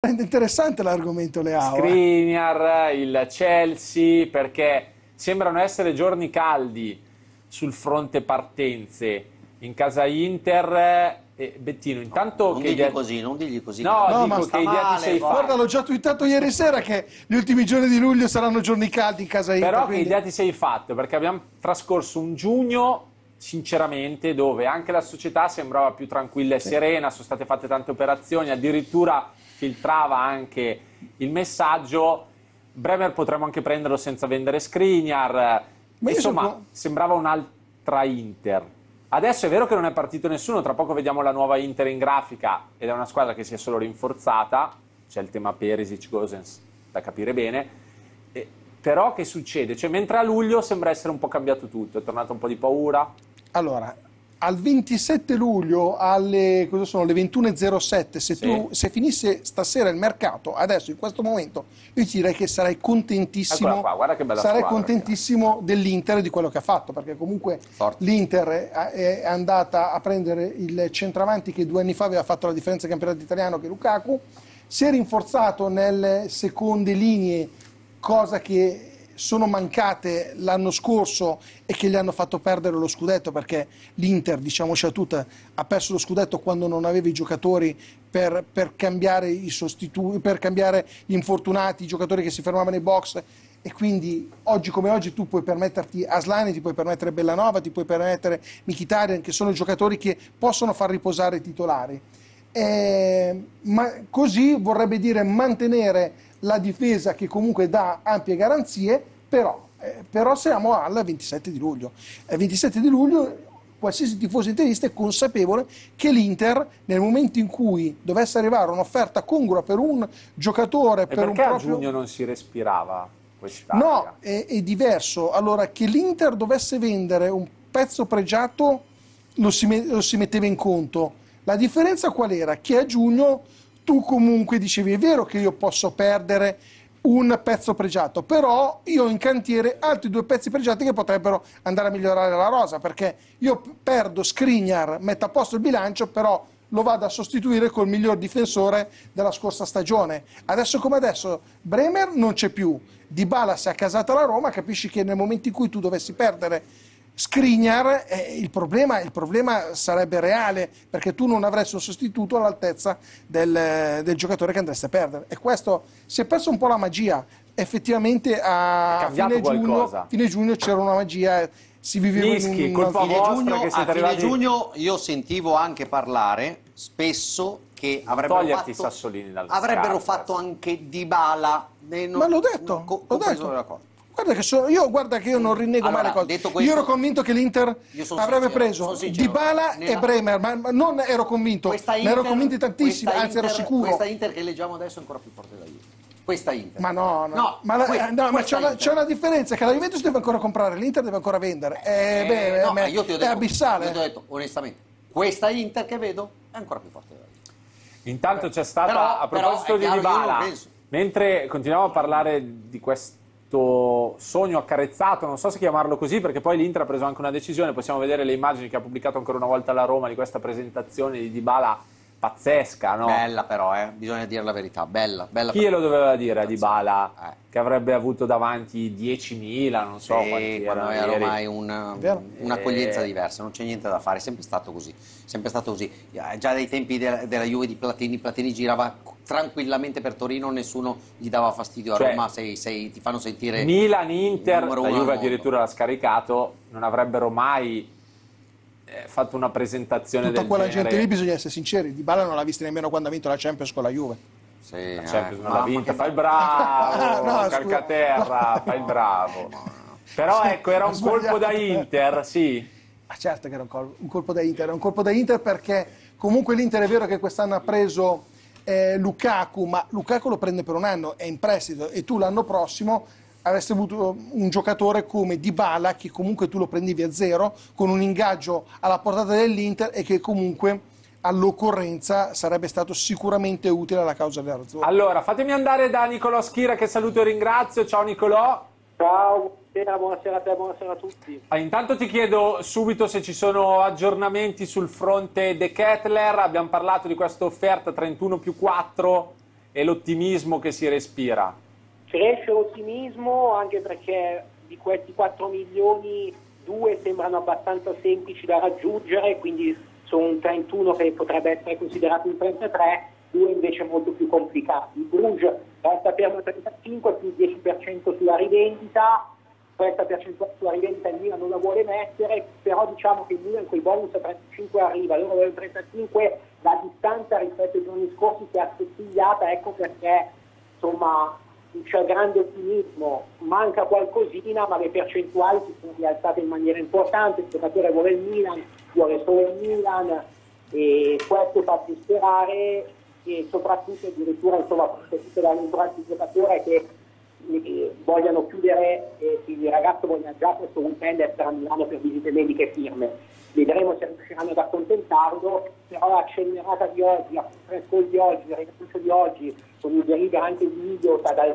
veramente interessante l'argomento, Leao. Skriniar, il Chelsea, perché sembrano essere giorni caldi sul fronte partenze. In casa Inter, Bettino, intanto Non che digli così, non digli così. No, No, dico ma che idea ti sei Guarda, fatta. l'ho già twittato ieri sera che gli ultimi giorni di luglio saranno giorni caldi in casa Inter. Però quindi... che idea ti sei fatto? Perché abbiamo trascorso un giugno, sinceramente, dove anche la società sembrava più tranquilla e serena, sono state fatte tante operazioni, addirittura filtrava anche il messaggio: Bremer potremmo anche prenderlo senza vendere Skriniar. Ma io Insomma, sembrava un'altra Inter. Adesso è vero che non è partito nessuno, tra poco vediamo la nuova Inter in grafica ed è una squadra che si è solo rinforzata, c'è il tema Perisic-Gosens da capire bene, però che succede? Cioè, mentre a luglio sembra essere un po' cambiato tutto, è tornata un po' di paura. Allora, al 27 luglio alle, cosa sono, le 21.07, se finisse stasera il mercato, adesso in questo momento, io ti direi che sarei contentissimo. Eccola qua, guarda che bella sarei squadra, contentissimo dell'Inter e di quello che ha fatto, perché comunque Forte. l'Inter è andata a prendere il centravanti che 2 anni fa aveva fatto la differenza del campionato italiano, che è Lukaku, si è rinforzato nelle seconde linee, cosa che sono mancate l'anno scorso e che gli hanno fatto perdere lo scudetto, perché l'Inter, diciamoci tutta, ha perso lo scudetto quando non aveva i giocatori per cambiare i sostituti, per cambiare gli infortunati, i giocatori che si fermavano nei box, e quindi oggi come oggi tu puoi permetterti Aslani, ti puoi permettere Bellanova, ti puoi permettere Mkhitaryan, che sono giocatori che possono far riposare i titolari. Ma così vorrebbe dire mantenere la difesa, che comunque dà ampie garanzie, però siamo al 27 di luglio. Il 27 di luglio qualsiasi tifoso interista è consapevole che l'Inter, nel momento in cui dovesse arrivare un'offerta congrua per un giocatore, E per un perché a proprio... giugno non si respirava quest'aria? No, è diverso. Allora, che l'Inter dovesse vendere un pezzo pregiato lo si metteva in conto. La differenza qual era? Che a giugno tu comunque dicevi: è vero che io posso perdere un pezzo pregiato, però io ho in cantiere altri 2 pezzi pregiati che potrebbero andare a migliorare la rosa, perché io perdo Skriniar, metto a posto il bilancio, però lo vado a sostituire col miglior difensore della scorsa stagione. Adesso come adesso Bremer non c'è più, Dybala si è accasata alla Roma, capisci che nel momento in cui tu dovessi perdere Skriniar, il problema sarebbe reale, perché tu non avresti un sostituto all'altezza del giocatore che andresti a perdere, e questo si è perso un po' la magia. Effettivamente a fine giugno c'era una magia, si viveva Fischi, in colpa vostra che siete a fine arrivati... giugno io sentivo anche parlare spesso che Toglierti i sassolini dalle avrebbero scarpe. fatto anche Dybala. Ma l'ho detto, l'ho detto. Guarda che io non rinnego mai le cose. Questo, io ero convinto che l'Inter avrebbe preso Dybala e Bremer, ma non ero convinto, ne ero convinti tantissimi, anzi ero sicuro. Questa Inter che leggiamo adesso è ancora più forte da Juve. Questa Inter. Ma c'è una differenza, che la Juventus deve ancora comprare, l'Inter deve ancora vendere. Io ti ho detto, è abissale. Io ti ho detto onestamente, questa Inter che vedo è ancora più forte da Juve. Intanto c'è stata, a proposito di Dybala, mentre continuiamo a parlare di questo sogno accarezzato, non so se chiamarlo così, perché poi l'Inter ha preso anche una decisione, possiamo vedere le immagini che ha pubblicato ancora una volta la Roma di questa presentazione di Dybala pazzesca, no? Bella però, bisogna dire la verità, bella. Chi glielo doveva dire a Dybala che avrebbe avuto davanti 10.000, non so quanti quando erano era ieri. ormai un'accoglienza diversa, non c'è niente da fare, è sempre stato così, già dai tempi della Juve di Platini girava tranquillamente per Torino, nessuno gli dava fastidio, a Roma ti fanno sentire Milan, Inter, la Juve al addirittura l'ha scaricato, non avrebbero mai fatto una presentazione tutta del quella genere. gente lì, bisogna essere sinceri, Dybala non l'ha vista nemmeno quando ha vinto la Champions con la Juve. La Champions non l'ha vinta, fai il bravo, calcaterra, fai il bravo. Però ecco, era un colpo da Inter, sì. Certo che era un colpo da Inter, era un colpo da Inter, perché comunque l'Inter è vero che quest'anno ha preso Lukaku, ma Lukaku lo prende per un anno, è in prestito, e tu l'anno prossimo avresti avuto un giocatore come Dybala, che comunque tu lo prendevi a zero, con un ingaggio alla portata dell'Inter, e che comunque all'occorrenza sarebbe stato sicuramente utile alla causa dell'Azzurra. Allora, fatemi andare da Nicolò Schira, che saluto e ringrazio. Ciao Nicolò. Ciao, buonasera a te, buonasera a tutti. Intanto ti chiedo subito se ci sono aggiornamenti sul fronte De Ketelaere. Abbiamo parlato di questa offerta 31 più 4 e l'ottimismo che si respira? Cresce l'ottimismo anche perché di questi 4 milioni 2 sembrano abbastanza semplici da raggiungere, quindi sono un 31 che potrebbe essere considerato un 33, 2 invece molto più complicati. Il Bruges resta fermo 35 più 10% sulla rivendita, questa percentuale sulla rivendita il Milan non la vuole mettere, però diciamo che il Milan con i bonus a 35 arriva, loro vogliono 35, la distanza rispetto ai giorni scorsi si è assottigliata, ecco perché insomma c'è grande ottimismo, manca qualcosina ma le percentuali si sono rialzate in maniera importante, il giocatore vuole il Milan, vuole solo il Milan e questo fa più sperare e soprattutto addirittura insomma prospettive dall'entourage del giocatore che vogliano chiudere il ragazzo voglia già questo weekend essere a Milano per visite mediche e firme. Vedremo se riusciranno ad accontentarlo, però l'accelerata di oggi, la conference di oggi, il rilancio di oggi, con il deriva anche di video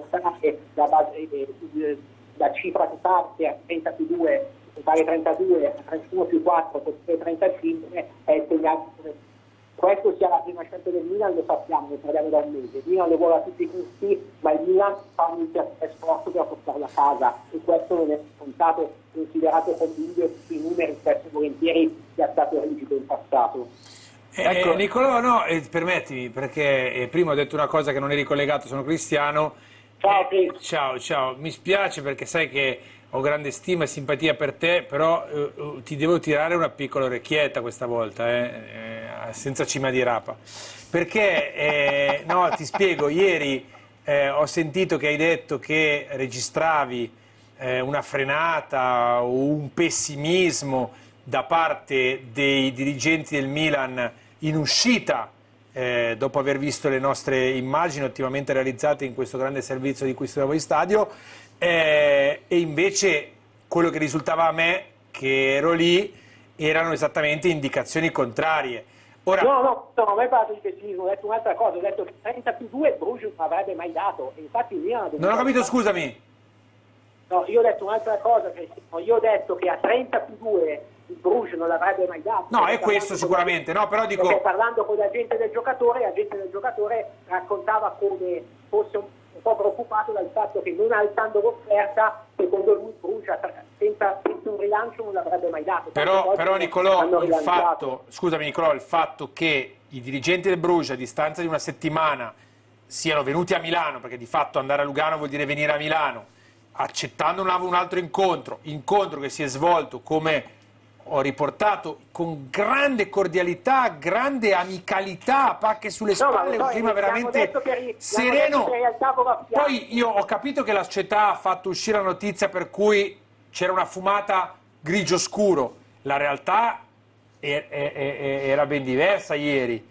da cifra che parte a 30 più 2, totale 32, a 31 più 4, totale 35, è il segnale. Questo sia la prima scelta del Milan lo sappiamo, lo parliamo da un mese. Il Milan lo vuole a tutti i costi, ma il Milan fa un sforzo per portarlo a casa e questo non è scontato, considerato con video tutti i numeri, spesso volentieri sia stato rigido in passato. Ecco. Nicolò, no, permettimi, perché prima ho detto una cosa che non eri collegato, sono Cristiano. Ciao Chris. Ciao, mi spiace perché sai che ho grande stima e simpatia per te, però ti devo tirare una piccola orecchietta questa volta, senza cima di rapa. Perché, no, ti spiego, ieri ho sentito che hai detto che registravi una frenata o un pessimismo da parte dei dirigenti del Milan in uscita, dopo aver visto le nostre immagini ottimamente realizzate in questo grande servizio di cui studiavo in stadio, e invece quello che risultava a me, che ero lì, erano esattamente indicazioni contrarie. Ora... No, non ho mai parlato di pessimismo, ho detto un'altra cosa, ho detto che 30 più 2 Bruges non avrebbe mai dato, e infatti il Milan... Non ho capito, scusami. No, io ho detto un'altra cosa, io ho detto che a 30 più 2 il Bruges non l'avrebbe mai dato. No, è questo sicuramente, no, però dico... Perché parlando con l'agente del giocatore raccontava come fosse un po' preoccupato dal fatto che non alzando l'offerta, secondo lui il Bruges senza un rilancio non l'avrebbe mai dato. Però Nicolò, il fatto che i dirigenti del Bruges a distanza di una settimana siano venuti a Milano, perché di fatto andare a Lugano vuol dire venire a Milano, accettando un altro incontro che si è svolto, come ho riportato, con grande cordialità, grande amicalità, pacche sulle spalle, un clima veramente sereno. Poi io ho capito che la società ha fatto uscire la notizia per cui c'era una fumata grigio scuro, la realtà era ben diversa ieri.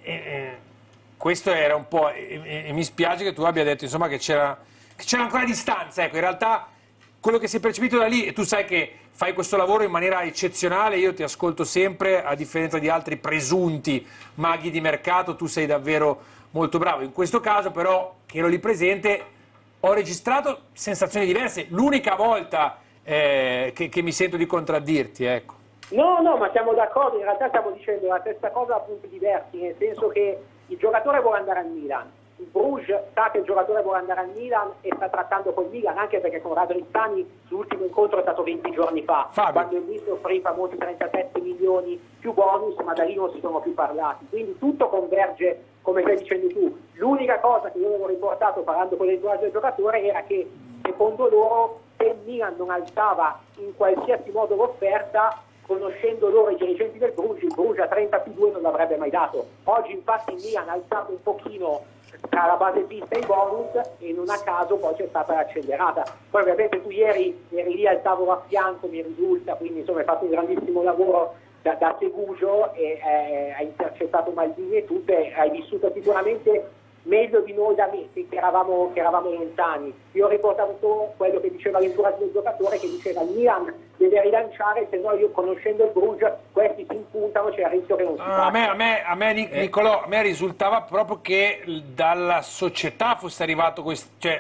Questo era un po', e mi spiace che tu abbia detto insomma che c'era ancora distanza, ecco, in realtà quello che si è percepito da lì, e tu sai che fai questo lavoro in maniera eccezionale, io ti ascolto sempre, a differenza di altri presunti maghi di mercato, tu sei davvero molto bravo. In questo caso però, che ero lì presente, ho registrato sensazioni diverse, l'unica volta che mi sento di contraddirti, ecco. No, ma siamo d'accordo, in realtà stiamo dicendo la stessa cosa a punti diversi, nel senso che il giocatore vuole andare al Milan. Il Bruges sa che il giocatore vuole andare al Milan e sta trattando col Milan, anche perché con Radrizzani l'ultimo incontro è stato 20 giorni fa, quando il Milan offrì i famosi 37 milioni più bonus, ma da lì non si sono più parlati. Quindi tutto converge, come stai dicendo tu. L'unica cosa che io avevo riportato parlando con l'entourage del giocatore era che, secondo loro, se il Milan non alzava in qualsiasi modo l'offerta, conoscendo loro i dirigenti del Bruges, il Bruges a 30 più 2 non l'avrebbe mai dato. Oggi infatti il Milan ha alzato un pochino tra la base pista e i bonus e non a caso poi c'è stata l'accelerata. Poi ovviamente tu ieri eri lì al tavolo a fianco, mi risulta, quindi insomma hai fatto un grandissimo lavoro da Segugio e hai intercettato Maldini e tutto, e hai vissuto sicuramente meglio di noi da me, che eravamo lontani. Io ho riportato quello che diceva l'entourage del giocatore, che diceva il Milan deve rilanciare, se no io conoscendo il Bruges questi si impuntano, c'è il rischio che non si faccia. A me Nicolò, a me risultava proprio che dalla società fosse arrivato questo, cioè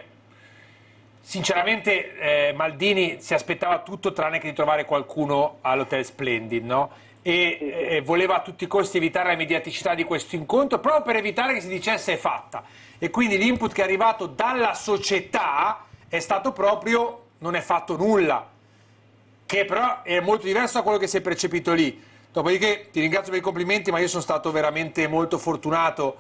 sinceramente Maldini si aspettava tutto tranne che di trovare qualcuno all'Hotel Splendid, no? E voleva a tutti i costi evitare la mediaticità di questo incontro, proprio per evitare che si dicesse è fatta. e quindi l'input che è arrivato dalla società è stato proprio non è fatto nulla, che però è molto diverso da quello che si è percepito lì. Dopodiché ti ringrazio per i complimenti, ma io sono stato veramente molto fortunato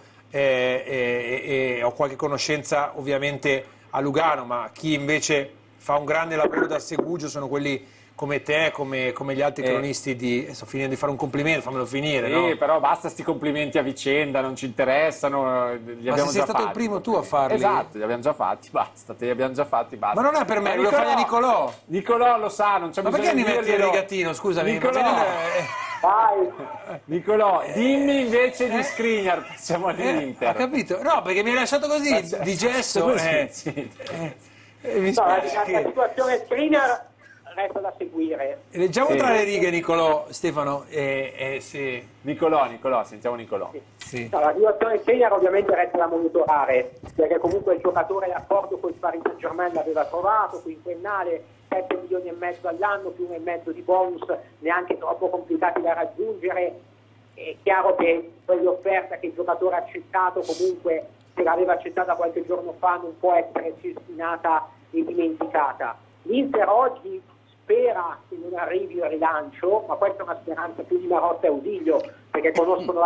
e ho qualche conoscenza ovviamente a Lugano, ma chi invece fa un grande lavoro da Segugio sono quelli come te, come gli altri cronisti di... Sto finendo di fare un complimento, fammelo finire, sì, no? però basta sti complimenti a vicenda, non ci interessano, li abbiamo sei già stato il fatti, primo tu a farli? Esatto, li abbiamo già fatti, basta, te li abbiamo già fatti, basta. Ma non è per me, lo fai a Nicolò. Nicolò lo sa, non c'è Ma bisogno perché di mi metti il dirglielo. rigatino, scusami? Nicolò, Vai. Nicolò, dimmi invece di Skriniar, passiamo all'Inter. Ho capito? No, perché mi hai lasciato così, di gesso. Sì. Mi No, la spiace. situazione Skriniar resta da seguire. Leggiamo tra le righe, Nicolò, Stefano. Sì. Nicolò, sentiamo Nicolò. Sì. No, la situazione Skriniar ovviamente resta da monitorare, perché comunque il giocatore d'accordo con il Paris Saint-Germain l'aveva trovato, quinquennale, 7 milioni e mezzo all'anno, più 1,5 di bonus, neanche troppo complicati da raggiungere. È chiaro che quell'offerta che il giocatore ha accettato, comunque se l'aveva accettata qualche giorno fa, non può essere cestinata e dimenticata. L'Inter oggi spera che non arrivi il rilancio, ma questa è una speranza più di Marotta e Ausilio, perché conoscono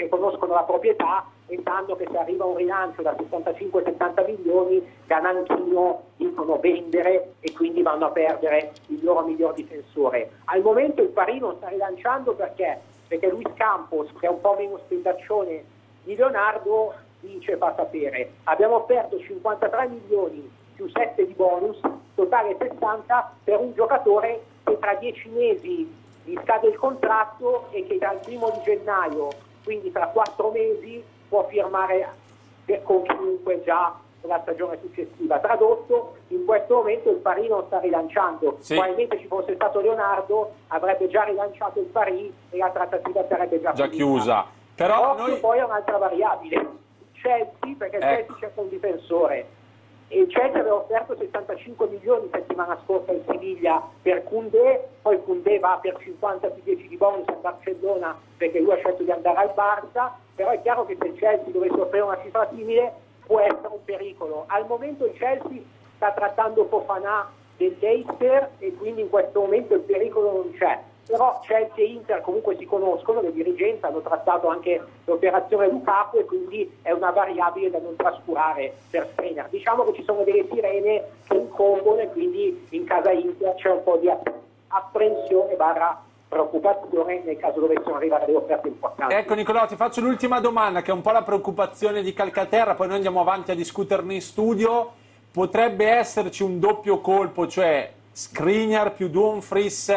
la proprietà e sanno che se arriva un rilancio da 65-70 milioni, da Nanchino dicono vendere e quindi vanno a perdere il loro miglior difensore. Al momento il Paris non sta rilanciando perché Luis Campos, che è un po' meno spendaccione di Leonardo, dice fa sapere: abbiamo offerto 53 milioni più 7 di bonus, totale 60 per un giocatore che tra 10 mesi gli scade il contratto e che dal 1 gennaio, quindi tra 4 mesi, può firmare con chiunque già la stagione successiva. Tradotto, in questo momento il Paris non sta rilanciando. Sì. Probabilmente ci fosse stato Leonardo, avrebbe già rilanciato il Paris e la trattativa sarebbe già chiusa. Però noi... Poi è un'altra variabile. Chelsea, perché il Chelsea cerca un difensore. E il Chelsea aveva offerto 65 milioni settimana scorsa in Siviglia per Koundé, poi Koundé va per 50 più 10 di bonus a Barcellona perché lui ha scelto di andare al Barça, però è chiaro che se il Chelsea dovesse offrire una cifra simile può essere un pericolo. Al momento il Chelsea sta trattando Fofana del Leicester e quindi in questo momento il pericolo non c'è. Però Chelsea e Inter comunque si conoscono, le dirigenze hanno trattato anche l'operazione Lukaku e quindi è una variabile da non trascurare per Skriniar. Diciamo che ci sono delle sirene che incombono e quindi in casa Inter c'è un po' di apprensione barra preoccupazione nel caso dovessero arrivare delle offerte importanti. Ecco Nicolò, ti faccio l'ultima domanda che è un po' la preoccupazione di Calcaterra, poi noi andiamo avanti a discuterne in studio. Potrebbe esserci un doppio colpo, cioè Skriniar più Dumfries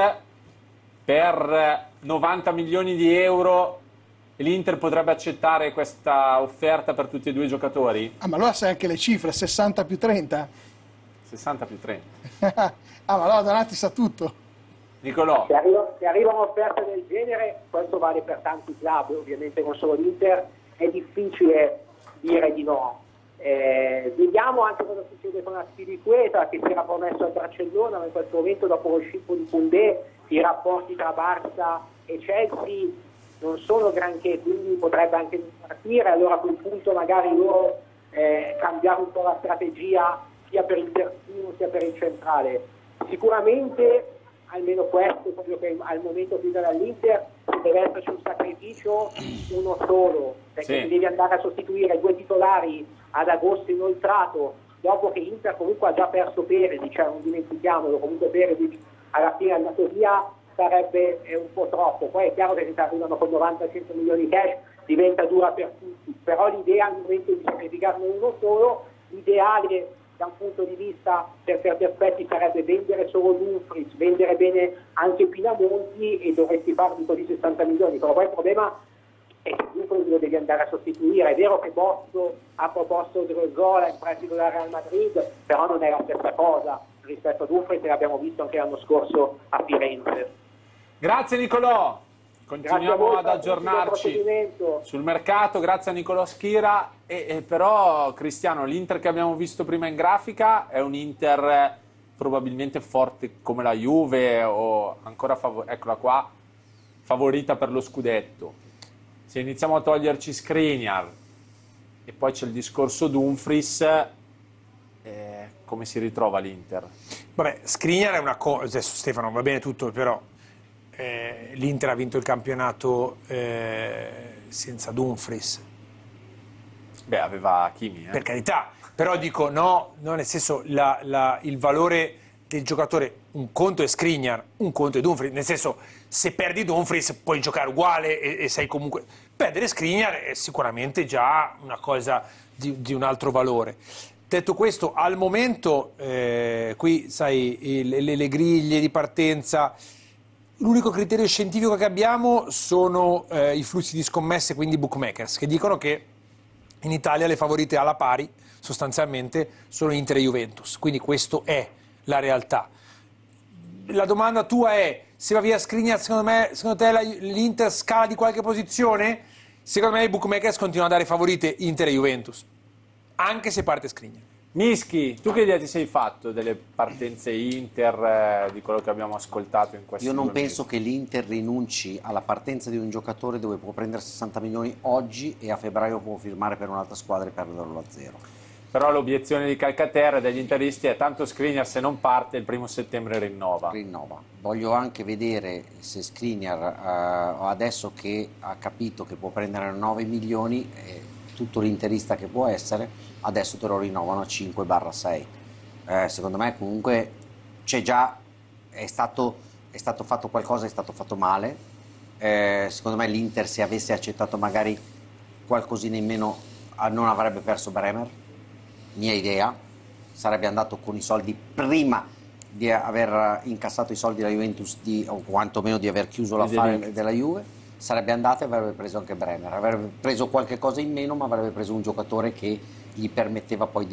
per 90 milioni di euro e l'Inter potrebbe accettare questa offerta per tutti e due i giocatori? Ah, ma allora sai anche le cifre, 60 più 30? 60 più 30. Ah, ma allora Donati sa tutto. Nicolò. Se arriva un'offerta del genere, questo vale per tanti club, ovviamente non solo l'Inter, è difficile dire di no. Vediamo anche cosa succede con Aspilicueta, che si era promesso al Barcellona, ma in questo momento dopo lo scippo di Koundé i rapporti tra Barça e Chelsea non sono granché, quindi potrebbe anche non partire. Allora a quel punto magari loro cambiare un po' la strategia sia per il terzino sia per il centrale. Sicuramente almeno questo, proprio che al momento qui dall'Inter deve esserci un sacrificio, uno solo, perché devi andare a sostituire 2 titolari ad agosto inoltrato, dopo che Inter comunque ha già perso Perez, cioè non dimentichiamolo, comunque Perez alla fine è andato via, sarebbe un po' troppo. Poi è chiaro che se ti arrivano con 90-100 milioni di cash diventa dura per tutti, però l'idea al momento di sacrificarne uno solo, l'ideale da un punto di vista per certi aspetti sarebbe vendere solo Dumfries, vendere bene anche Pinamonti e dovresti farli così 60 milioni, però poi il problema è che Dumfries lo devi andare a sostituire. È vero che Bozzo ha proposto Drogba in prestito dal Real Madrid, però non è la stessa cosa rispetto a Dumfries, che l'abbiamo visto anche l'anno scorso a Firenze. Grazie Nicolò, continuiamo ad aggiornarci sul sul mercato, grazie a Nicolò Schira. Però Cristiano, l'Inter che abbiamo visto prima in grafica è un Inter probabilmente forte come la Juve o ancora eccola qua, favorita per lo scudetto. Se iniziamo a toglierci Skriniar, E poi c'è il discorso Dumfries, come si ritrova l'Inter? Vabbè, Skriniar è una cosa, adesso Stefano va bene tutto, però l'Inter ha vinto il campionato senza Dumfries. Beh, aveva Kimi, Per carità, però dico no, nel senso il valore del giocatore, un conto è Skriniar, un conto è Dumfries, nel senso se perdi Dumfries puoi giocare uguale e sei comunque... Perdere Skriniar è sicuramente già una cosa di un altro valore. Detto questo, al momento qui sai le griglie di partenza, l'unico criterio scientifico che abbiamo sono i flussi di scommesse, quindi bookmakers, che dicono che in Italia le favorite alla pari sostanzialmente sono Inter e Juventus, quindi questo è la realtà. La domanda tua è: se va via Skriniar, secondo te l'Inter scala di qualche posizione? Secondo me i bookmakers continuano a dare favorite Inter e Juventus, anche se parte Skriniar. Mischi, tu che idea ti sei fatto delle partenze Inter, di quello che abbiamo ascoltato in questi Io non 2 mesi? penso che l'Inter rinunci alla partenza di un giocatore dove può prendere 60 milioni oggi e a febbraio può firmare per un'altra squadra e perderlo a zero. Però l'obiezione di Calcaterra e degli interisti è: tanto Skriniar se non parte il 1° settembre rinnova. Voglio anche vedere se Skriniar adesso che ha capito che può prendere 9 milioni, tutto l'interista che può essere, adesso te lo rinnovano a 5/6. Secondo me comunque c'è già, è stato fatto qualcosa, è stato fatto male. Secondo me l'Inter, se avesse accettato magari qualcosina in meno, non avrebbe perso Bremer, mia idea, sarebbe andato con i soldi prima di aver incassato i soldi della Juventus, o quantomeno di aver chiuso l'affare della Juve, sarebbe andato e avrebbe preso anche Bremer, avrebbe preso qualche cosa in meno, ma avrebbe preso un giocatore che gli permetteva poi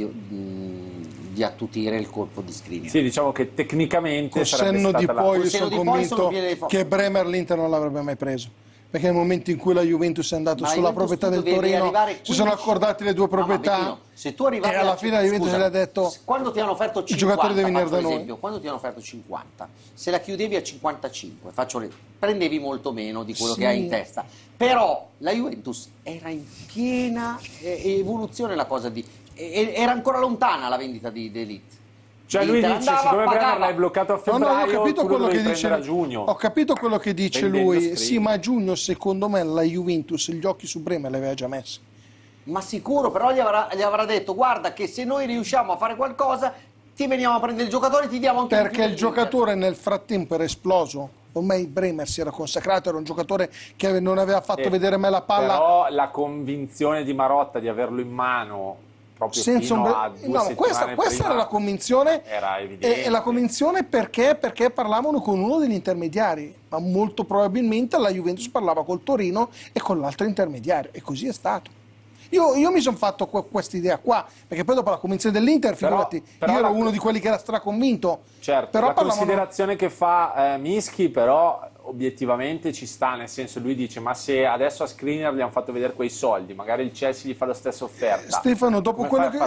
di attutire il colpo di Skriniar. Sì, diciamo che tecnicamente Col sarebbe senno di stata poi la... io sono convinto che Bremer l'Inter non l'avrebbe mai preso, perché nel momento in cui la Juventus è andato sulla proprietà del Torino si sono accordati le due proprietà, se tu arrivavi e alla fine la Juventus gli ha detto: quando ti hanno offerto 50, i giocatori devono venire da noi. esempio, quando ti hanno offerto 50, se la chiudevi a 55, prendevi molto meno di quello che hai in testa, però la Juventus era in piena evoluzione, la cosa era ancora lontana la vendita di Elite. Cioè lui dice: siccome Bremer l'hai bloccato a febbraio, tu lo devi prendere a giugno. Ho capito quello che dice lui, sì, ma a giugno secondo me la Juventus gli occhi su Bremer li aveva già messi. Ma sicuro, però gli avrà detto: guarda che se noi riusciamo a fare qualcosa ti veniamo a prendere il giocatore e ti diamo anche perché il giocatore nel frattempo era esploso. Ormai Bremer si era consacrato, era un giocatore che non aveva fatto vedere mai la palla. Però la convinzione di Marotta di averlo in mano proprio fino a 2 settimane questa era la convinzione, era evidente. E la convinzione perché parlavano con uno degli intermediari, ma molto probabilmente la Juventus parlava col Torino e con l'altro intermediario, e così è stato. Io mi sono fatto questa idea qua, perché poi dopo la convinzione dell'Inter, figurati, io ero uno di quelli che era straconvinto. Certo, però la considerazione che fa Mischi però obiettivamente ci sta, nel senso, lui dice: ma se adesso a Skriniar gli hanno fatto vedere quei soldi, magari il Chelsea gli fa la stessa offerta. Stefano, dopo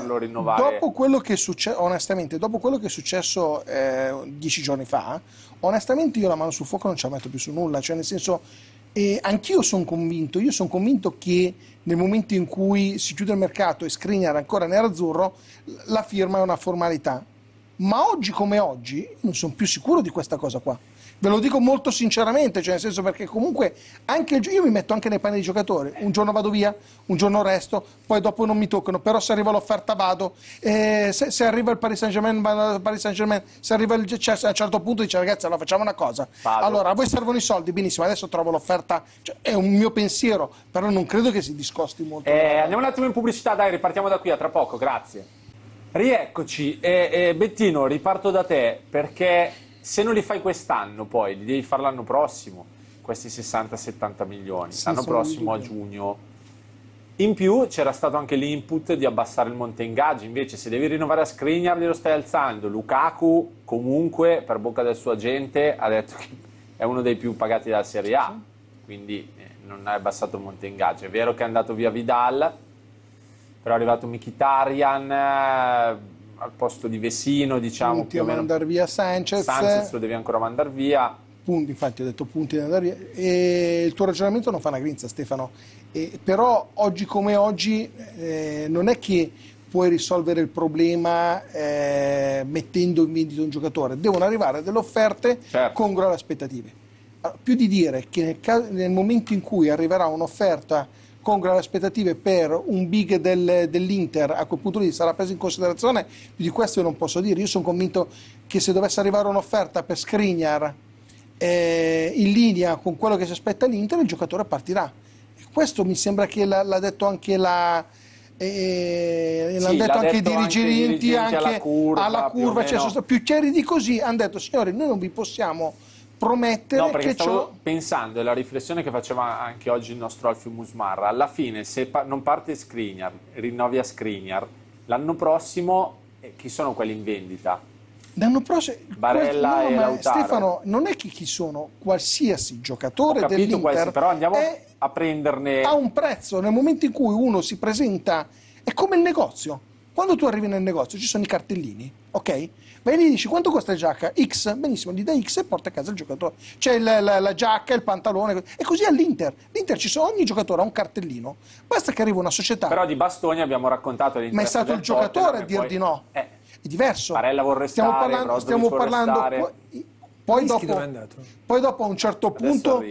quello che è successo, onestamente, dopo quello che è successo 10 giorni fa, onestamente io la mano sul fuoco non ci la metto più su nulla, cioè nel senso, anch'io sono convinto che nel momento in cui si chiude il mercato e Skriniar ancora nerazzurro, la firma è una formalità. Ma oggi come oggi non sono più sicuro di questa cosa qua. Ve lo dico molto sinceramente, cioè nel senso, perché comunque anche io mi metto anche nei panni dei giocatori. Un giorno vado via, un giorno resto, poi dopo non mi toccano, però se arriva l'offerta vado, se arriva il Paris Saint-Germain vado al Paris Saint-Germain, se arriva a un certo punto dice: ragazzi, allora facciamo una cosa, allora a voi servono i soldi, benissimo, adesso trovo l'offerta, cioè, è un mio pensiero, però non credo che si discosti molto. Andiamo un attimo in pubblicità, dai, ripartiamo da qui, a tra poco, grazie. Rieccoci, Bettino, riparto da te, perché se non li fai quest'anno poi li devi fare l'anno prossimo, questi 60-70 milioni, l'anno prossimo a giugno. In più c'era stato anche l'input di abbassare il monte ingaggi, invece se devi rinnovare a Skriniar glielo stai alzando. Lukaku comunque per bocca del suo agente ha detto che è uno dei più pagati della Serie A, quindi non hai abbassato il monte ingaggi. È vero che è andato via Vidal, però è arrivato Mkhitaryan al posto di Vesino, diciamo, più o meno. Mandare via Sanchez Lo devi ancora mandare via. punti, infatti ho detto punti e il tuo ragionamento non fa una grinza, Stefano, però oggi come oggi non è che puoi risolvere il problema mettendo in vendita un giocatore, devono arrivare delle offerte congrue alle aspettative. Allora, più di dire che nel momento in cui arriverà un'offerta congrua alle aspettative per un big dell'Inter, a quel punto lì sarà preso in considerazione, più di questo io non posso dire. Io sono convinto che se dovesse arrivare un'offerta per Skriniar in linea con quello che si aspetta l'Inter, il giocatore partirà. E questo mi sembra che l'ha detto anche l'hanno detto anche i dirigenti, anche alla curva, cioè, sono più chiari di così, hanno detto signori noi non vi possiamo promettere. No, perché stavo pensando, è la riflessione che faceva anche oggi il nostro Alfio Musmarra, alla fine se non parte Skriniar, rinnovi a Skriniar, l'anno prossimo chi sono quelli in vendita? L'anno prossimo Barella e Lautaro. Stefano, non è che chi sono, qualsiasi giocatore dell'Inter, però andiamo a prenderne a un prezzo. Nel momento in cui uno si presenta, è come il negozio. Quando tu arrivi nel negozio ci sono i cartellini, ok? Vai lì e dici quanto costa la giacca? X, benissimo, gli dai X e porta a casa il giocatore. C'è la giacca, il pantalone, e così all'Inter. L'Inter ogni giocatore ha un cartellino. Basta che arrivi una società. Però di Bastoni abbiamo raccontato l'Inter. Ma è stato il giocatore a dir di no. È diverso. Barella vuol restare, stiamo parlando poi dopo a un certo punto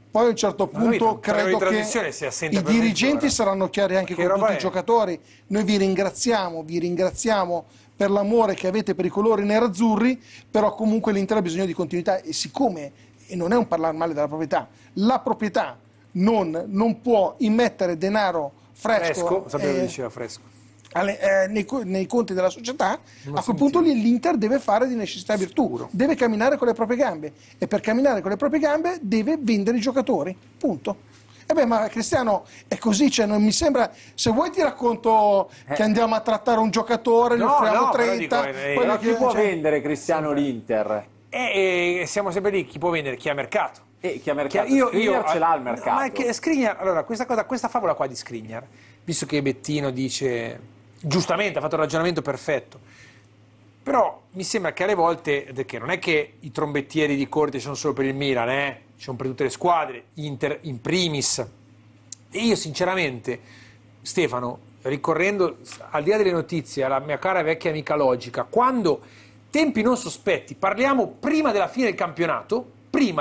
credo che i dirigenti saranno chiari anche con tutti i giocatori. Noi vi ringraziamo per l'amore che avete per i colori nerazzurri, però comunque l'Inter ha bisogno di continuità e siccome, e non è un parlare male della proprietà, la proprietà non può immettere denaro fresco, sapevo che diceva fresco. Nei conti della società, a quel punto lì l'Inter deve fare di necessità virtù, deve camminare con le proprie gambe e per camminare con le proprie gambe deve vendere i giocatori, punto. E beh, ma Cristiano è così, cioè non mi sembra, se vuoi ti racconto che andiamo a trattare un giocatore, gli offriamo 30, però chi può vendere Cristiano l'Inter? Siamo sempre lì, chi può vendere? Chi ha mercato. Chi ha mercato? Skriniar ce l'ha il mercato. Ma è che Skriniar, allora questa favola qua di Skriniar, visto che Bettino dice, giustamente ha fatto il ragionamento perfetto, però mi sembra che alle volte, che non è che i trombettieri di corte sono solo per il Milan, sono per tutte le squadre, Inter in primis, e io sinceramente, Stefano, ricorrendo al di là delle notizie alla mia cara vecchia amica logica, quando tempi non sospetti, parliamo prima della fine del campionato,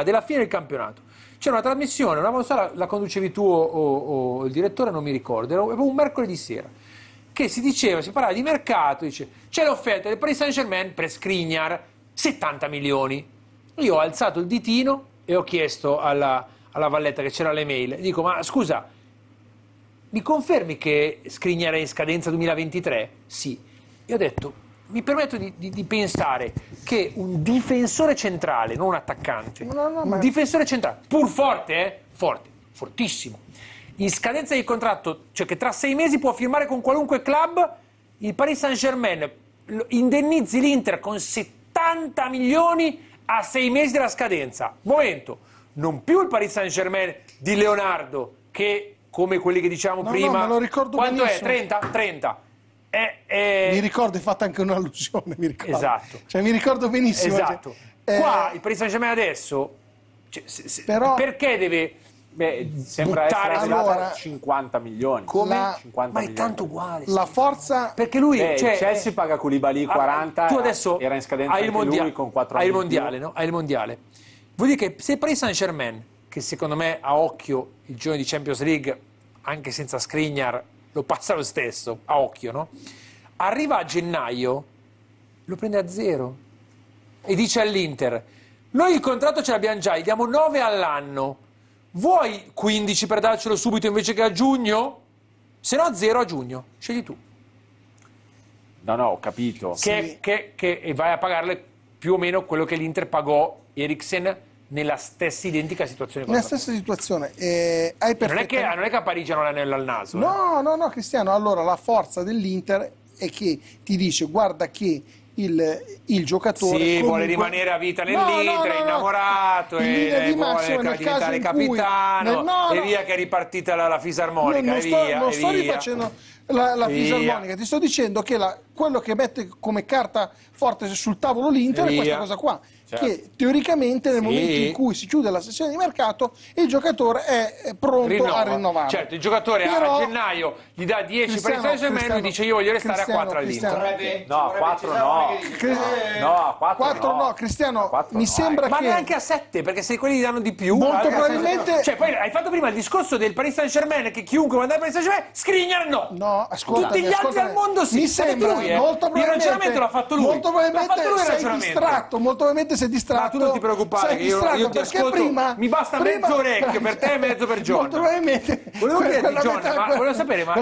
c'è una trasmissione, una volta la conducevi tu o il direttore, non mi ricordo, era un mercoledì sera, che si parlava di mercato, dice c'è l'offerta del Paris Saint-Germain per Skriniar, 70 milioni. Io ho alzato il ditino e ho chiesto alla Valletta, che c'era le mail, dico ma scusa, mi confermi che Skriniar è in scadenza 2023? Sì. E ho detto, mi permetto di pensare che un difensore centrale, non un attaccante, un difensore centrale, pur forte, fortissimo, in scadenza di contratto, cioè che tra 6 mesi può firmare con qualunque club, il Paris Saint-Germain indennizzi l'Inter con 70 milioni a 6 mesi della scadenza. Momento, non più il Paris Saint-Germain di Leonardo, che come quelli che dicevamo prima, me lo ricordo quanto benissimo. è? 30? Mi ricordo, hai fatto anche un'allusione, mi ricordo. Esatto. Cioè, mi ricordo benissimo. Esatto. Qua il Paris Saint-Germain adesso, però, perché deve... sembra essere arrivata a 50 milioni. Come? 50 ma è milioni. tanto uguale. La forza... Perché lui... Chelsea paga Koulibaly 40, tu adesso era in scadenza anche lui con 4 anni il mondiale, no? Hai il mondiale. Vuol dire che se il Paris Saint-Germain, che secondo me a occhio il giorno di Champions League, anche senza Skriniar, lo passa lo stesso, a occhio, no? Arriva a gennaio, lo prende a 0 e dice all'Inter, noi il contratto ce l'abbiamo già, gli diamo 9 all'anno, vuoi 15 per darcelo subito invece che a giugno? Se no 0 a giugno, scegli tu. No, ho capito. E vai a pagarle più o meno quello che l'Inter pagò Eriksen nella stessa identica situazione. Nella stessa situazione. Non è che a Parigi hanno l'anello al naso. No, Cristiano. Allora la forza dell'Inter è che ti dice guarda che il giocatore comunque vuole rimanere a vita nell'Inter, è innamorato e vuole diventare capitano e via che è ripartita la fisarmonica. Non sto rifacendo la fisarmonica, ti sto dicendo che quello che mette come carta forte sul tavolo l'Inter è questa cosa qua. Certo. Che teoricamente nel momento in cui si chiude la sessione di mercato il giocatore è pronto a rinnovare. Certo, il giocatore a gennaio gli dà 10 per il Paris Saint-Germain e lui dice io voglio restare a 4 all'Inter. No, a 4 no. No, a 4 no, Cristiano, 4 mi sembra Ma che neanche a 7, perché se quelli gli danno di più... molto probabilmente... Cioè, poi hai fatto prima il discorso del Paris Saint-Germain, che chiunque vuole andare al Paris Saint-Germain, Skriniar no. No, ascolta, tutti gli altri al mondo sì. Mi sembra molto probabilmente, il ragionamento l'ha fatto lui. Molto probabilmente sei distratto, molto probabilmente sei distratto. Ma tu non ti preoccupare, che io ti ascolto, prima, mi basta mezzo orecchio per te e mezzo per John. Molto probabilmente. Volevo chiederti, John, ma volevo sapere, ma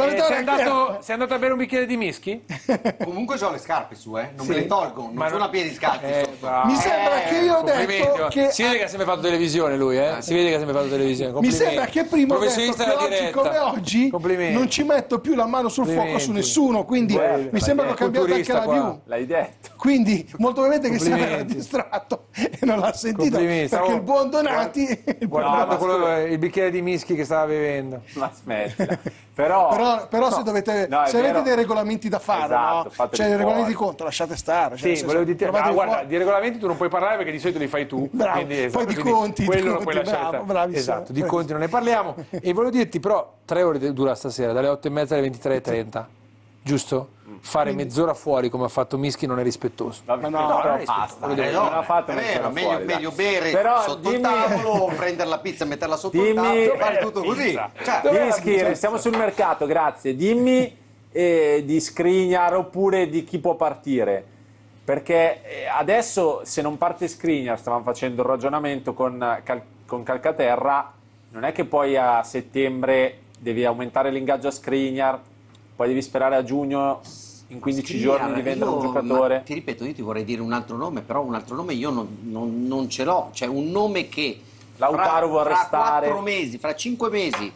sei andato a bere un bicchiere di whisky? Comunque ho le scarpe su, non me le tolgo, non sono a piedi scalzi. Mi sembra che io ho detto che... Si vede che ha sempre fatto televisione lui, si vede che ha sempre fatto televisione. Mi sembra che prima ho detto che oggi diretta. come oggi non ci metto più la mano sul fuoco su nessuno, quindi mi sembra che ho cambiato anche la view. L'hai detto. Quindi molto probabilmente che sia distratto e non l'ha sentito, perché il buon Donati... Guardando il bicchiere di whisky che stava bevendo. Ma smetta. Però se dovete, se avete dei regolamenti da fare, cioè i regolamenti di conto, lasciate stare. Sì, volevo dire, guarda, di regolamenti tu non puoi parlare perché di solito li fai tu. Bravo, quindi, poi di conti, quello lo puoi lasciare. Esatto, di conti non ne parliamo. E volevo dirti però 3 ore dura stasera, dalle 8:30 alle 23:30, giusto? Fare mezz'ora fuori come ha fatto Mischi non è rispettoso. Ma no, basta. Non ha fatto meglio bere sotto il tavolo, prendere la pizza e metterla sotto il tavolo, fare tutto così. Mischi, restiamo sul mercato, grazie. Dimmi di Skriniar oppure di chi può partire. Perché adesso se non parte Skriniar, stavamo facendo il ragionamento con Calcaterra, non è che poi a settembre devi aumentare l'ingaggio a Skriniar, poi devi sperare a giugno in 15 giorni di vendere un giocatore. Ti ripeto, io ti vorrei dire un altro nome, però un altro nome io non ce l'ho. C'è un nome che Lautaro vuole restare. Fra 4 mesi, fra 5 mesi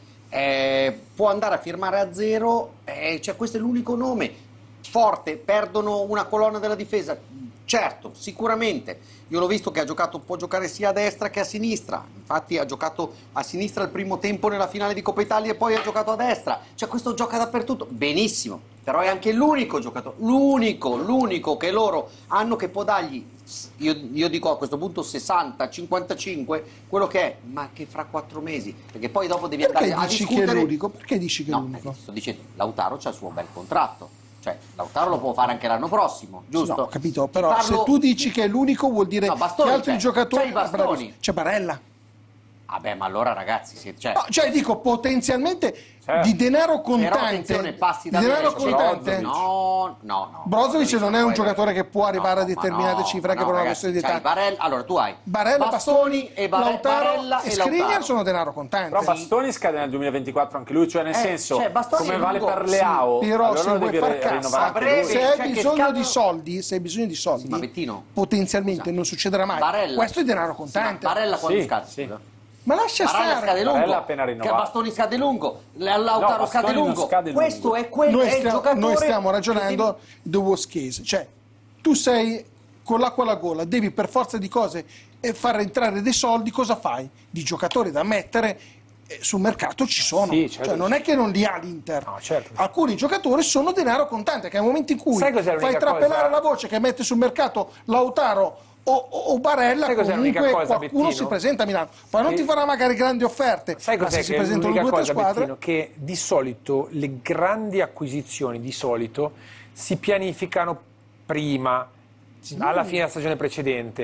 può andare a firmare a zero, cioè questo è l'unico nome forte. Perdono una colonna della difesa, certo, sicuramente. Io l'ho visto che può giocare sia a destra che a sinistra, infatti ha giocato a sinistra il primo tempo nella finale di Coppa Italia e poi ha giocato a destra, cioè questo gioca dappertutto, benissimo, però è anche l'unico giocatore, l'unico che loro hanno che può dargli, io dico a questo punto 60, 55, quello che è, ma che fra 4 mesi, perché poi dopo devi andare a discutere. Che è l'unico? Perché dici che è l'unico? Sto dicendo, Lautaro c'ha il suo bel contratto. Cioè, Lautaro lo può fare anche l'anno prossimo, giusto? No, ho capito, però se tu dici che è l'unico vuol dire Bastoni, che altri giocatori... C'è i Bastoni. C'è Barella. Vabbè, ma allora ragazzi... Cioè dico, potenzialmente di denaro contante... passi da di denaro contante? No. Brozovic non è un giocatore che può arrivare a determinate cifre anche per una questione di età. Allora tu hai Barella, Bastoni e Lautaro e Skriniar sono denaro contante. Però Bastoni scade nel 2024 anche lui, cioè nel senso, come vale per Leao, però allora se vuoi far cassa, se hai bisogno di soldi, potenzialmente non succederà mai. Questo è denaro contante. Barella quando scade? Ma lascia stare. Scade lungo, appena rinnovato. Bastoni scade lungo, Lautaro scade lungo. Questo è quello, è il giocatore. Noi stiamo ragionando the worst case, cioè tu sei con l'acqua alla gola, devi per forza di cose far entrare dei soldi, cosa fai? Di giocatori da mettere sul mercato ci sono, cioè non è che non li ha l'Inter. No, certo. Alcuni giocatori sono denaro contante, che nel momento in cui fai trapelare la voce che mette sul mercato Lautaro o Barella, comunque qualcuno si presenta a Milano, poi non ti farà magari grandi offerte, ma se si presentano 2 o 3 squadre. Bettino, che di solito le grandi acquisizioni di solito si pianificano prima, alla fine della stagione precedente.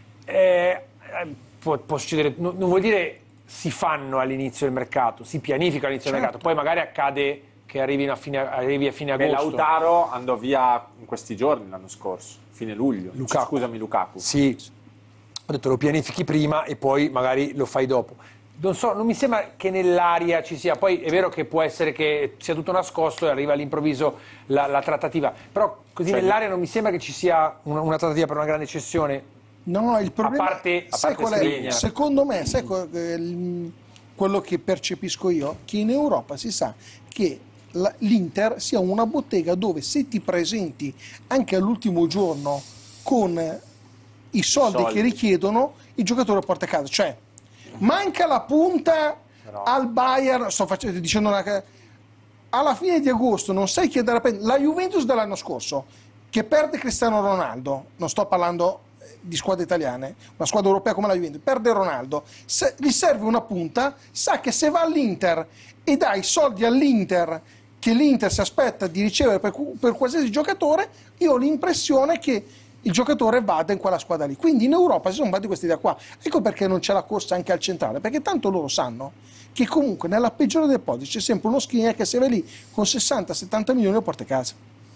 Può succedere, non vuol dire si fanno all'inizio del mercato, si pianifica all'inizio del mercato, poi magari accade che arrivi a fine agosto. Lautaro andò via in questi giorni l'anno scorso, fine luglio. Lukaku. Sì, ho detto lo pianifichi prima e poi magari lo fai dopo. Non mi sembra che nell'aria ci sia, poi è vero che può essere che sia tutto nascosto e arriva all'improvviso la trattativa, però così nell'aria non mi sembra che ci sia una trattativa per una grande cessione. No, il problema a parte secondo me, sai quello che percepisco io, che in Europa si sa che l'Inter sia una bottega dove se ti presenti anche all'ultimo giorno con i soldi che richiedono, il giocatore porta a casa, cioè manca la punta al Bayern, sto dicendo alla fine di agosto non sai chi andare a prendere, la Juventus dell'anno scorso, che perde Cristiano Ronaldo, non sto parlando di squadre italiane, una squadra europea come la Juventus, perde Ronaldo, gli serve una punta, sa che se va all'Inter e dai soldi all'Inter, che l'Inter si aspetta di ricevere per qualsiasi giocatore, io ho l'impressione che il giocatore vada in quella squadra lì. Quindi in Europa si sono fatti questa idea qua. Ecco perché non c'è la corsa anche al centrale, perché tanto loro sanno che comunque nella peggiore delle ipotesi c'è sempre uno Skriniar che se va lì con 60-70 milioni lo porta a casa.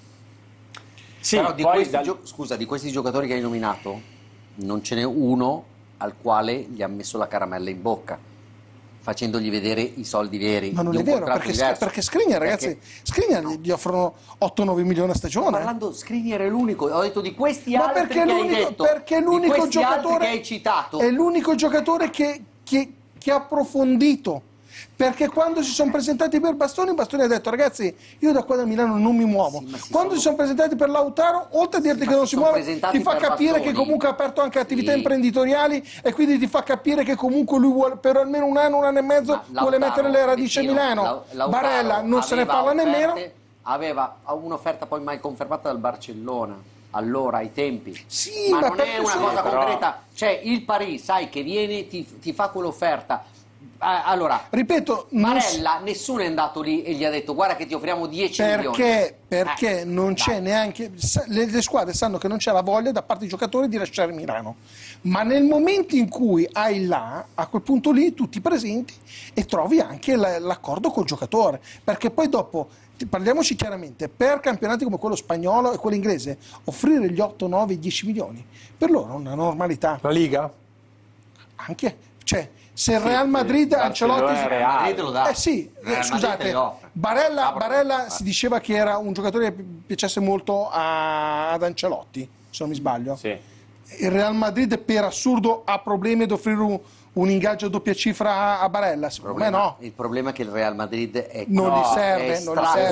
Sì, però di questi giocatori che hai nominato non ce n'è uno al quale gli ha messo la caramella in bocca, facendogli vedere i soldi veri. Ma non è vero, perché Skriniar, ragazzi, Skriniar gli offrono 8-9 milioni a stagione. Parlando, Skriniar è l'unico, ho detto di questi altri che hai detto, perché è l'unico giocatore che hai citato. È l'unico giocatore che ha approfondito. Perché quando si sono presentati per Bastoni ha detto ragazzi io da qua da Milano non mi muovo. Quando si sono presentati per Lautaro, oltre a dirti che non si muove, ti fa capire Bastoni, che comunque ha aperto anche attività imprenditoriali e quindi ti fa capire che comunque lui vuole per almeno un anno e mezzo vuole mettere le radici a Milano. Barella non se ne parla nemmeno. Aveva un'offerta poi mai confermata dal Barcellona. Allora, ai tempi, sì, ma non è una cosa concreta. Cioè, il Paris, sai che viene, ti fa quell'offerta. Allora, ripeto, Barella, nessuno è andato lì e gli ha detto guarda che ti offriamo 10 milioni. Perché non c'è neanche, le squadre sanno che non c'è la voglia da parte dei giocatori di lasciare Milano, ma nel momento in cui hai là, a quel punto lì tu ti presenti e trovi anche l'accordo col giocatore, perché poi dopo, parliamoci chiaramente, per campionati come quello spagnolo e quello inglese offrire gli 8, 9, 10 milioni per loro è una normalità. La Liga? Anche, cioè se il Real Madrid, Ancelotti, lo dà. Scusate, Barella si diceva che era un giocatore che piacesse molto ad Ancelotti, se non mi sbaglio. Sì. Il Real Madrid per assurdo ha problemi ad offrire un ingaggio a doppia cifra a Barella, secondo me no. Il problema è che il Real Madrid è non gli serve.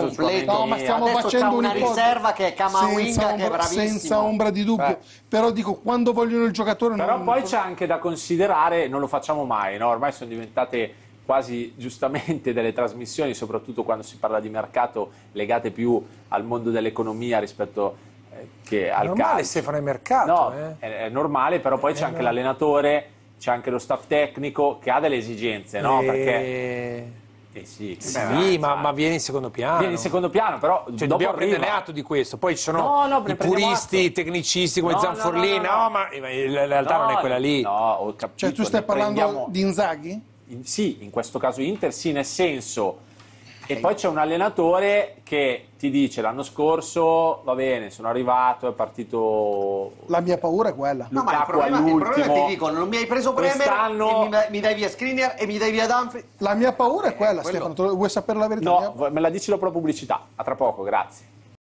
No, ma stiamo facendo una riserva che è Camavinga, che è bravissimo. Senza ombra di dubbio. Però dico, quando vogliono il giocatore... Però poi c'è anche da considerare, non lo facciamo mai, no? Ormai sono diventate quasi giustamente delle trasmissioni, soprattutto quando si parla di mercato, legate più al mondo dell'economia rispetto che al calcio. È normale, Stefano, è mercato. No, è normale, però poi c'è anche l'allenatore, c'è anche lo staff tecnico che ha delle esigenze, no? Perché... sì, ma viene in secondo piano. Viene in secondo piano, però dobbiamo prendere atto di questo. Poi ci sono i puristi, i tecnicisti come Zanforlì, ma in realtà non è quella lì. No, capito, cioè tu stai parlando di Inzaghi? Sì, in questo caso Inter sì, nel senso. E poi c'è un allenatore che ti dice l'anno scorso va bene, sono arrivato, è partito. La mia paura è quella. Lukaku all'ultimo. Il problema è che dicono non mi hai preso Bremer e mi dai via Skriniar e mi dai via Dumfries. La mia paura è quella, Stefano, vuoi sapere la verità? No, me la dici dopo la pubblicità. A tra poco, grazie.